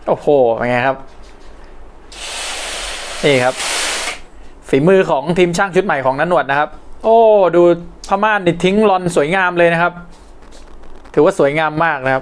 โอ้โหเป็นไงครับนี่ครับฝีมือของทีมช่างชุดใหม่ของนันหนวดนะครับโอ้ดูผ้าม่านนี่ทิ้งรอนสวยงามเลยนะครับถือว่าสวยงามมากนะครับ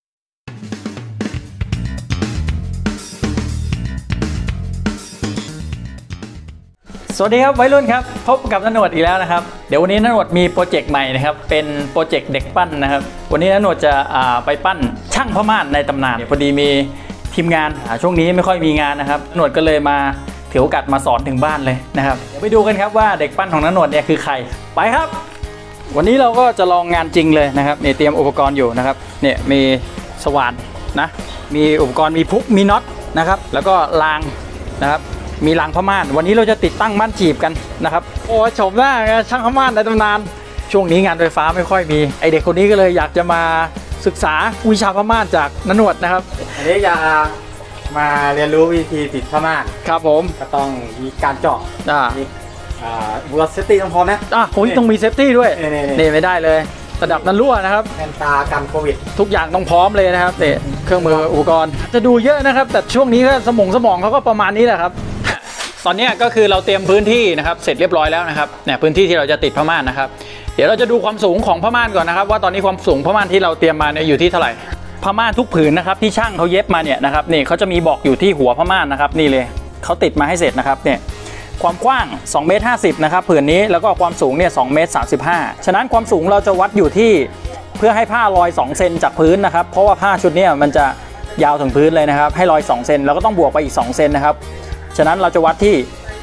สวัสดีครับวัยรุ่นครับพบกับนันหนวดอีกแล้วนะครับเดี๋ยววันนี้นันหนวดมีโปรเจกต์ใหม่นะครับเป็นโปรเจกต์เด็กปั้นนะครับวันนี้นันหนวดจะไปปั้นช่างผ้าม่านในตำนานพอดีมีทีมงานช่วงนี้ไม่ค่อยมีงานนะครับนันหนวดก็เลยมาถือโอกาสมาสอนถึงบ้านเลยนะครับเดี๋ยวไปดูกันครับว่าเด็กปั้นของนันหนวดเนี่ยคือใครไปครับวันนี้เราก็จะลองงานจริงเลยนะครับนี่เตรียมอุปกรณ์อยู่นะครับเนี่ยมีสว่านนะมีอุปกรณ์มีพุกมีน็อตนะครับแล้วก็รางนะครับมีรางผ้าม่านวันนี้เราจะติดตั้งม่านจีบกันนะครับโอ้ชมหน้าช่างผ้าม่านในตำนานช่วงนี้งานไฟฟ้าไม่ค่อยมีไอเด็กคนนี้ก็เลยอยากจะมาศึกษาวิชาผ้าม่านจากนันหนวดนะครับอันนี้จะมาเรียนรู้วิธีติดผ้าม่านครับผมก็ต้องมีการเจาะมีอุปกรณ์เซฟตี้ต้องพร้อมนะผมต้องมีเซฟตี้ด้วยนี่ไม่ได้เลยระดับนั้นรั่วนะครับแว่นตากันโควิดทุกอย่างต้องพร้อมเลยนะครับเนี่ยเครื่องมืออุปกรณ์จะดูเยอะนะครับแต่ช่วงนี้ก็สมองเขาก็ประมาณนี้แหละครับตอนนี้ก็คือเราเตรียมพื้นที่นะครับเสร็จเรียบร้อยแล้วนะครับเนี่ยพื้นที่ที่เราจะติดผ้าม่านนะครับเดี๋ยวเราจะดูความสูงของผ้าม่านก่อนนะครับว่าตอนนี้ความสูงผ้าม่านที่เราเตรียมมาเนี่ยอยู่ที่เท่าไหร่ผ้าม่านทุกผืนนะครับที่ช่างเขาเย็บมาเนี่ยนะครับนี่เขาจะมีบอกอยู่ที่หัวผ้าม่านนะครับนี่เลยเขาติดมาให้เสร็จนะครับเนี่ยความกว้าง2.50 เมตรนะครับผืนนี้แล้วก็ความสูงเนี่ย2.35 เมตรฉะนั้นความสูงเราจะวัดอยู่ที่เพื่อให้ผ้าลอย2 เซนจากพื้นนะครับเพราะว่าผ้าชุดนี้มันจะยาวถึงพื้นเลยนะครับให้ลอย2 เซนแล้วก็ต้องบวกไปอีก2 เซนนะครับฉะนั้นเราจะวัดที่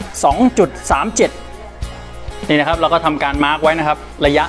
2.37 นี่นะครับเราก็ทำการมาร์กไว้นะครับระยะ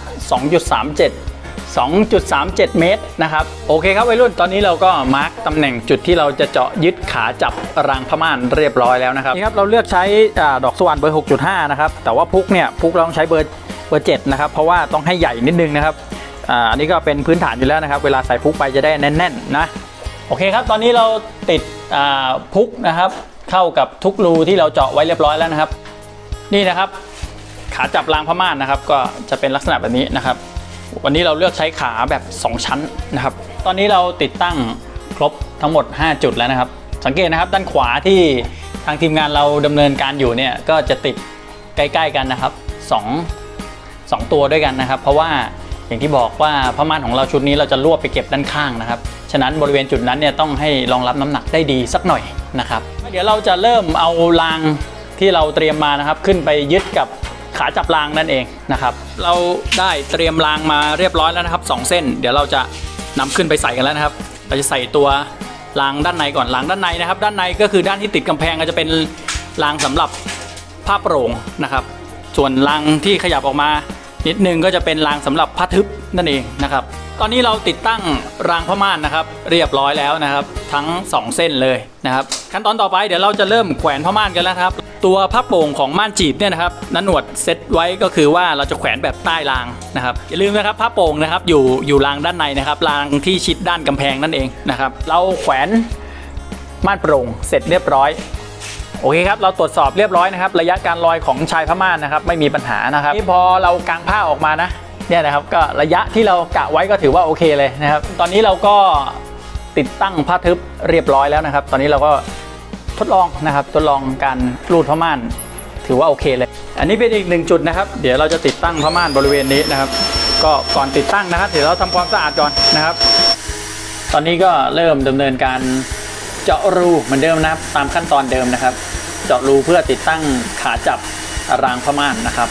2.37 เมตรนะครับโอเคครับวัยรุ่นตอนนี้เราก็มาร์กตำแหน่งจุดที่เราจะเจาะยึดขาจับรางผ้าม่านเรียบร้อยแล้วนะครับนี่ครับเราเลือกใช้ดอกสว่านเบอร์ 6.5 นะครับแต่ว่าพุกเราต้องใช้เบอร์ 7 นะครับเพราะว่าต้องให้ใหญ่นิดนึงนะครับอันนี้ก็เป็นพื้นฐานอยู่แล้วนะครับเวลาใส่พุกไปจะได้แน่นๆนะโอเคครับตอนนี้เราติดพุกนะครับเข้ากับทุกรูที่เราเจาะไว้เรียบร้อยแล้วนะครับนี่นะครับขาจับรางผ้าม่านนะครับก็จะเป็นลักษณะแบบนี้นะครับวันนี้เราเลือกใช้ขาแบบ2 ชั้นนะครับตอนนี้เราติดตั้งครบทั้งหมด5 จุดแล้วนะครับสังเกตนะครับด้านขวาที่ทางทีมงานเราดำเนินการอยู่เนี่ยก็จะติดใกล้ๆกันนะครับ2 ตัวด้วยกันนะครับเพราะว่าอย่างที่บอกว่าผ้าม่านของเราชุดนี้เราจะรวบไปเก็บด้านข้างนะครับฉะนั้นบริเวณจุดนั้นเนี่ยต้องให้รองรับน้ำหนักได้ดีสักหน่อยนะครับเดี๋ยวเราจะเริ่มเอารางที่เราเตรียมมานะครับขึ้นไปยึดกับขาจับรางนั่นเองนะครับเราได้เตรียมรางมาเรียบร้อยแล้วนะครับ2 เส้นเดี๋ยวเราจะนำขึ้นไปใส่กันแล้วนะครับเราจะใส่ตัวรางด้านในก่อนรางด้านในนะครับด้านในก็คือด้านที่ติดกำแพงก็จะเป็นรางสำหรับผ้าโปร่งนะครับส่วนรางที่ขยับออกมานิดนึงก็จะเป็นรางสำหรับผ้าทึบนั่นเองนะครับตอนนี้เราติดตั้งรางผ้าม่านนะครับเรียบร้อยแล้วนะครับทั้ง2 เส้นเลยนะครับขั้นตอนต่อไปเดี๋ยวเราจะเริ่มแขวนผ้าม่านกันแล้วครับตัวผ้าโป่งของม่านจีบเนี่ยนะครับนันหนวดเซตไว้ก็คือว่าเราจะแขวนแบบใต้รางนะครับอย่าลืมนะครับผ้าโป่งนะครับอยู่รางด้านในนะครับรางที่ชิดด้านกำแพงนั่นเองนะครับเราแขวนม่านโปร่งเสร็จเรียบร้อยโอเคครับเราตรวจสอบเรียบร้อยนะครับระยะการลอยของชายผ้าม่านนะครับไม่มีปัญหานะครับที่พอเรากางผ้าออกมานะเนี่ยนะครับก็ระยะที่เรากะไว้ก็ถือว่าโอเคเลยนะครับตอนนี้เราก็ติดตั้งผ้าทึบเรียบร้อยแล้วนะครับตอนนี้เราก็ทดลองนะครับทดลองการรูดผ้าม่านถือว่าโอเคเลยอันนี้เป็นอีก1 จุดนะครับเดี๋ยวเราจะติดตั้งผ้าม่านบริเวณนี้นะครับก็ก่อนติดตั้งนะครับเดี๋ยวเราทำความสะอาดก่อนนะครับตอนนี้ก็เริ่มดำเนินการเจาะรูเหมือนเดิมนะครับตามขั้นตอนเดิมนะครับเจาะรูเพื่อติดตั้งขาจับรางผ้าม่านนะครับ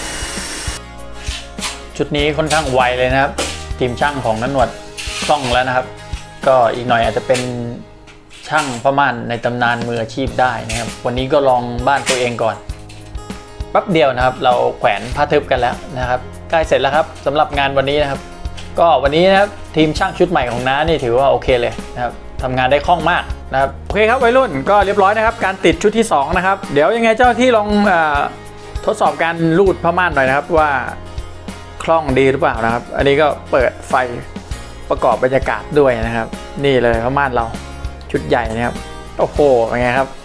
ชุดนี้ค่อนข้างไวเลยนะครับทีมช่างของนันหนวดคล่องแล้วนะครับก็อีกหน่อยอาจจะเป็นช่างผ้าม่านในตำนานมืออาชีพได้นะครับวันนี้ก็ลองบ้านตัวเองก่อนแป๊บเดียวนะครับเราแขวนผ้าทึบกันแล้วนะครับใกล้เสร็จแล้วครับสำหรับงานวันนี้นะครับก็วันนี้นะครับทีมช่างชุดใหม่ของน้านี่ถือว่าโอเคเลยนะครับทำงานได้คล่องมากนะครับโอเคครับวัยรุ่นก็เรียบร้อยนะครับการติดชุดที่2นะครับเดี๋ยวยังไงเจ้าที่ลองทดสอบการรูดผ้าม่านหน่อยนะครับว่าคล่องดีหรือเปล่านะครับอันนี้ก็เปิดไฟประกอบบรรยากาศด้วยนะครับนี่เลยผ้าม่านเราชุดใหญ่นะครับโอ้โหเป็นไงครับ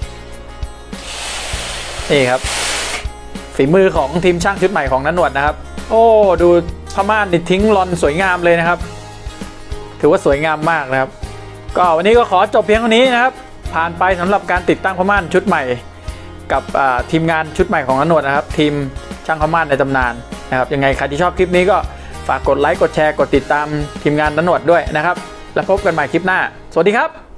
นี่ครับฝีมือของทีมช่างชุดใหม่ของนันหนวดนะครับโอ้ดูผ้าม่านนี่ทิ้งรอนสวยงามเลยนะครับถือว่าสวยงามมากนะครับก็วันนี้ก็ขอจบเพียงเท่านี้นะครับผ่านไปสำหรับการติดตั้งผ้าม่านชุดใหม่กับทีมงานชุดใหม่ของอโนดนะครับทีมช่างผ้าม่านในตำนานนะครับยังไงใครที่ชอบคลิปนี้ก็ฝากกดไลค์กดแชร์กดติดตามทีมงานอโนดด้วยนะครับแล้วพบกันใหม่คลิปหน้าสวัสดีครับ